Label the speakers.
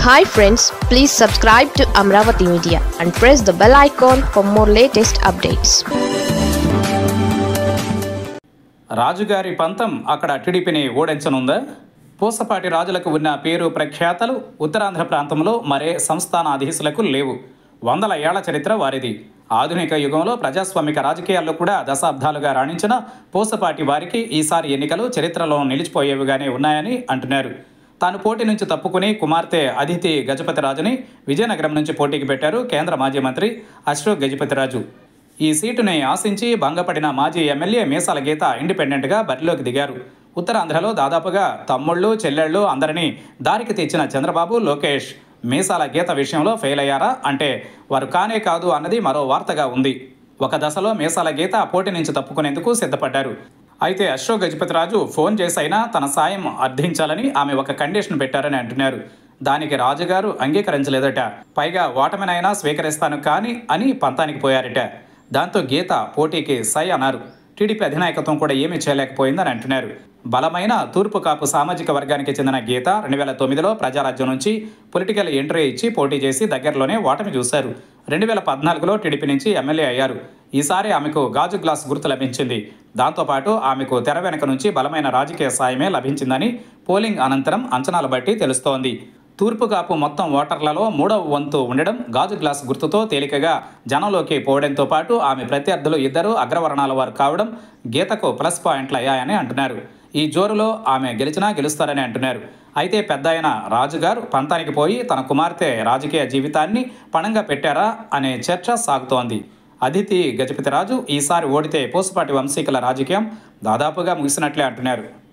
Speaker 1: Hi friends, please subscribe to Amravati Media and press the bell icon for more latest updates.
Speaker 2: రాజుగారి పంతం అక్కడ టీడీపీని ఓడించనుందా? పూసపాటి రాజులకు ఉన్న పేరు ప్రఖ్యాతలు ఉత్తరాంధ్ర ప్రాంతంలో మరే సంస్థానాధీశులకు లేవు. వందల ఏళ్ల చరిత్ర వారిది. ఆధునిక యుగంలో ప్రజాస్వామిక రాజకీయాల్లో కూడా దశాబ్దాలుగా రాణించిన పూసపాటి వారికి ఈసారి ఎన్నికలు చరిత్రలో నిలిచిపోయేవిగానే ఉన్నాయని అంటున్నారు. తాను పోటీ నుంచి తప్పుకుని కుమార్తె అదితి గజపతిరాజుని విజయనగరం నుంచి పోటీకి పెట్టారు కేంద్ర మాజీ మంత్రి అశోక్ గజపతిరాజు. ఈ సీటుని ఆశించి భంగపడిన మాజీ ఎమ్మెల్యే మీసాల గీత ఇండిపెండెంట్గా బరిలోకి దిగారు. ఉత్తరాంధ్రలో దాదాపుగా తమ్ముళ్ళు చెల్లెళ్ళు అందరినీ దారికి తెచ్చిన చంద్రబాబు, లోకేష్ మీసాల గీత విషయంలో ఫెయిల్ అయ్యారా అంటే వారు కానే కాదు అన్నది మరో వార్తగా ఉంది. ఒక దశలో మీసాల గీత పోటీ నుంచి తప్పుకునేందుకు సిద్ధపడ్డారు. అయితే అశోక్ గజపతిరాజు ఫోన్ చేసైనా తన సాయం అర్థించాలని ఆమె ఒక కండిషన్ పెట్టారని అంటున్నారు. దానికి రాజుగారు అంగీకరించలేదట. పైగా ఓటమినైనా స్వీకరిస్తాను కానీ అని పంతానికి పోయారట. దాంతో గీత పోటీకి సై అన్నారు. టీడీపీ అధినాయకత్వం కూడా ఏమీ చేయలేకపోయిందని అంటున్నారు. బలమైన తూర్పు కాపు సామాజిక వర్గానికి చెందిన గీత 2009లో ప్రజారాజ్యం నుంచి పొలిటికల్ ఎంట్రీ ఇచ్చి పోటీ చేసి దగ్గరలోనే ఓటమి చూశారు. 2014లో టీడీపీ నుంచి ఎమ్మెల్యే అయ్యారు. ఈసారి ఆమెకు గాజు గ్లాస్ గుర్తు లభించింది. దాంతోపాటు ఆమెకు తెర వెనుక నుంచి బలమైన రాజకీయ సాయమే లభించిందని పోలింగ్ అనంతరం అంచనాలు బట్టి తెలుస్తోంది. తూర్పు కాపు మొత్తం ఓటర్లలో 3వ వంతు ఉండడం, గాజు గ్లాస్ గుర్తుతో తేలికగా జనంలోకి పోవడంతో పాటు ఆమె ప్రత్యర్థులు ఇద్దరు అగ్రవర్ణాల వారు కావడం గీతకు ప్లస్ పాయింట్లు అయ్యాయని అంటున్నారు. ఈ జోరులో ఆమె గెలిచినా గెలుస్తారని అంటున్నారు. అయితే పెద్దాయన రాజుగారు పంతానికి పోయి తన కుమార్తె రాజకీయ జీవితాన్ని పణంగా పెట్టారా అనే చర్చ సాగుతోంది. అదితి గజపతిరాజు ఈసారి ఓడితే పూసపాటి వంశీకుల రాజకీయం దాదాపుగా ముగిసినట్లే అంటున్నారు.